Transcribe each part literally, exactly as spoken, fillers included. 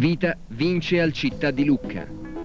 Vita vince al Città di Lucca.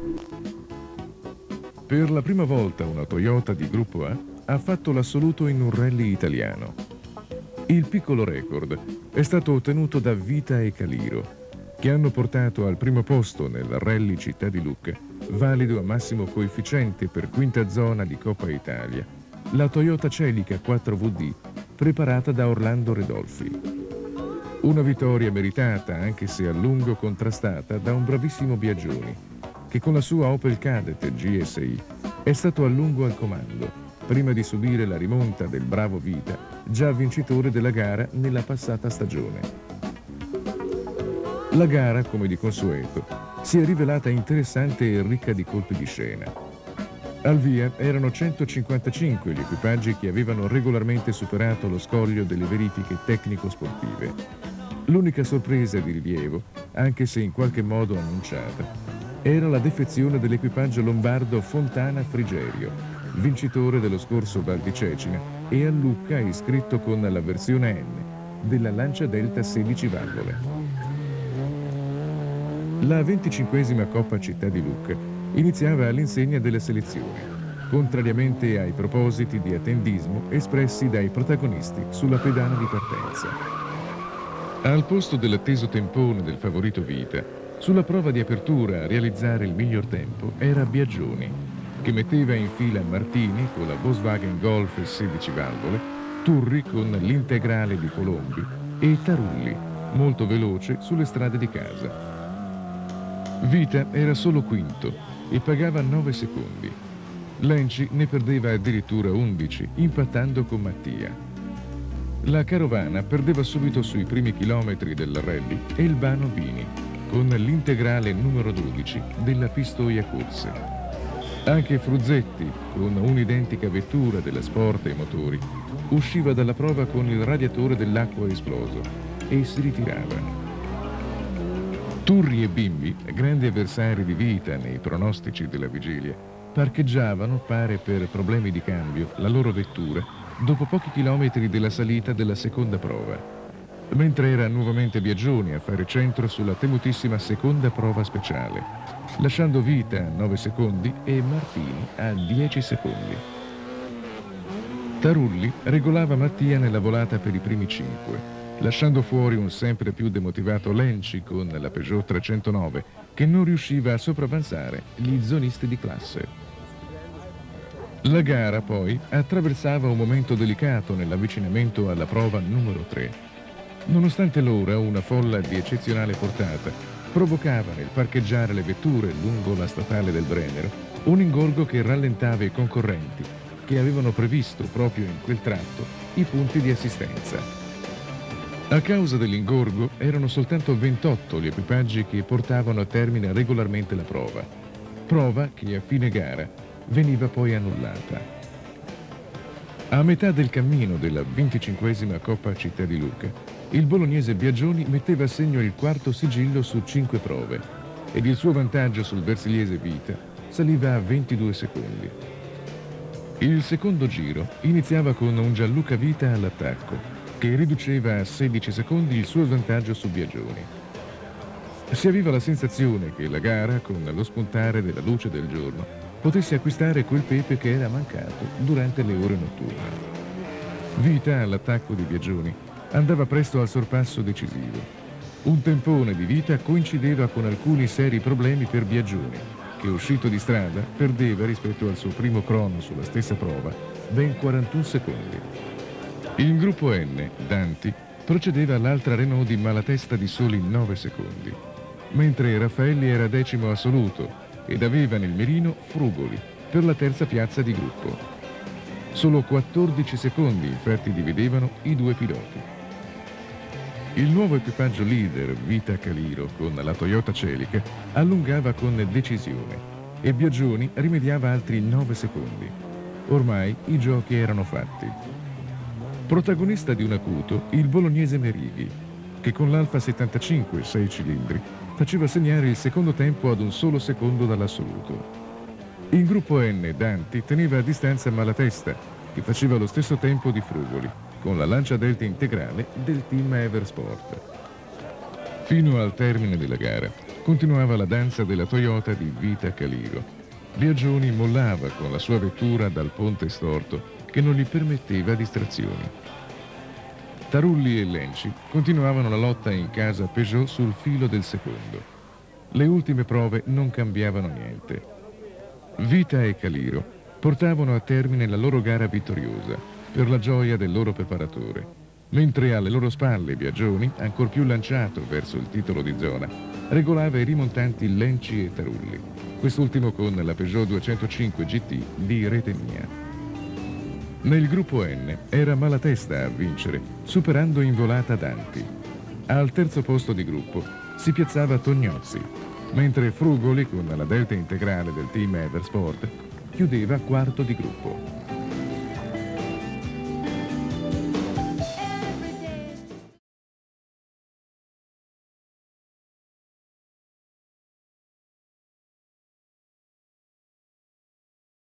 Per la prima volta una Toyota di gruppo A ha fatto l'assoluto in un rally italiano. Il piccolo record è stato ottenuto da Vita e Caliro, che hanno portato al primo posto nel rally Città di Lucca, valido a massimo coefficiente per quinta zona di Coppa Italia, la Toyota Celica quattro V D preparata da Orlando Redolfi. Una vittoria meritata, anche se a lungo contrastata, da un bravissimo Biagioni, che con la sua Opel Kadett G S I è stato a lungo al comando, prima di subire la rimonta del bravo Vita, già vincitore della gara nella passata stagione. La gara, come di consueto, si è rivelata interessante e ricca di colpi di scena. Al via erano centocinquantacinque gli equipaggi che avevano regolarmente superato lo scoglio delle verifiche tecnico-sportive. L'unica sorpresa di rilievo, anche se in qualche modo annunciata, era la defezione dell'equipaggio lombardo Fontana Frigerio, vincitore dello scorso Val di Cecina e a Lucca iscritto con la versione N della Lancia Delta sedici valvole. La venticinquesima Coppa Città di Lucca iniziava all'insegna delle selezioni, contrariamente ai propositi di attendismo espressi dai protagonisti sulla pedana di partenza. Al posto dell'atteso tempone del favorito Vita, sulla prova di apertura a realizzare il miglior tempo era Biagioni, che metteva in fila Martini con la Volkswagen Golf sedici valvole, Turri con l'integrale di Colombi e Tarulli, molto veloce sulle strade di casa. Vita era solo quinto e pagava nove secondi. Lenci ne perdeva addirittura undici, impattando con Mattia. La carovana perdeva subito sui primi chilometri del rally e il Bano Bini, con l'integrale numero dodici della Pistoia Corse. Anche Fruzzetti, con un'identica vettura della Sport e Motori, usciva dalla prova con il radiatore dell'acqua esploso e si ritirava. Turri e Bimbi, grandi avversari di Vita nei pronostici della vigilia, parcheggiavano, pare per problemi di cambio, la loro vettura dopo pochi chilometri della salita della seconda prova, mentre era nuovamente Biagioni a fare centro sulla temutissima seconda prova speciale, lasciando Vita a nove secondi e Martini a dieci secondi. Tarulli regolava Mattia nella volata per i primi cinque, lasciando fuori un sempre più demotivato Lenci con la Peugeot trecentonove, che non riusciva a sopravanzare gli zonisti di classe. La gara, poi, attraversava un momento delicato nell'avvicinamento alla prova numero tre. Nonostante l'ora, una folla di eccezionale portata provocava nel parcheggiare le vetture lungo la statale del Brennero un ingorgo che rallentava i concorrenti, che avevano previsto proprio in quel tratto i punti di assistenza. A causa dell'ingorgo erano soltanto ventotto gli equipaggi che portavano a termine regolarmente la prova, prova che a fine gara veniva poi annullata. A metà del cammino della venticinquesima Coppa Città di Lucca, il bolognese Biagioni metteva a segno il quarto sigillo su cinque prove ed il suo vantaggio sul versiliese Vita saliva a ventidue secondi. Il secondo giro iniziava con un Gianluca Vita all'attacco, che riduceva a sedici secondi il suo svantaggio su Biagioni. Si aveva la sensazione che la gara, con lo spuntare della luce del giorno, potesse acquistare quel pepe che era mancato durante le ore notturne. Vita, all'attacco di Biagioni, andava presto al sorpasso decisivo. Un tempone di Vita coincideva con alcuni seri problemi per Biagioni, che uscito di strada perdeva rispetto al suo primo crono sulla stessa prova ben quarantuno secondi. Il gruppo N, Danti, procedeva all'altra Renault di Malatesta di soli nove secondi, mentre Raffaelli era decimo assoluto ed aveva nel mirino Frugoli per la terza piazza di gruppo. Solo quattordici secondi infatti dividevano i due piloti. Il nuovo equipaggio leader Vita Caliro con la Toyota Celica allungava con decisione e Biagioni rimediava altri nove secondi. Ormai i giochi erano fatti. Protagonista di un acuto il bolognese Merighi, che con l'Alfa settantacinque sei cilindri faceva segnare il secondo tempo ad un solo secondo dall'assoluto. In gruppo N, Danti teneva a distanza Malatesta, che faceva lo stesso tempo di Frugoli, con la Lancia Delta integrale del team Eversport. Fino al termine della gara, continuava la danza della Toyota di Vita Caliro. Biagioni mollava con la sua vettura dal ponte storto che non gli permetteva distrazioni. Tarulli e Lenci continuavano la lotta in casa Peugeot sul filo del secondo. Le ultime prove non cambiavano niente. Vita e Caliro portavano a termine la loro gara vittoriosa per la gioia del loro preparatore, mentre alle loro spalle Biagioni, ancor più lanciato verso il titolo di zona, regolava i rimontanti Lenci e Tarulli, quest'ultimo con la Peugeot duecentocinque G T di Rete Mia. Nel gruppo N era Malatesta a vincere, superando in volata Danti. Al terzo posto di gruppo si piazzava Tognozzi, mentre Frugoli, con la Delta integrale del team Eversport, chiudeva quarto di gruppo.